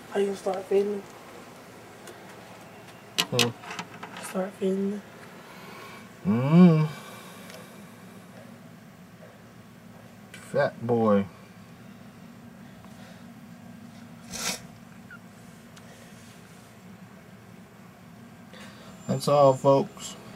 Are you gonna start feeding? Start feeding. Fat boy. That's all, folks.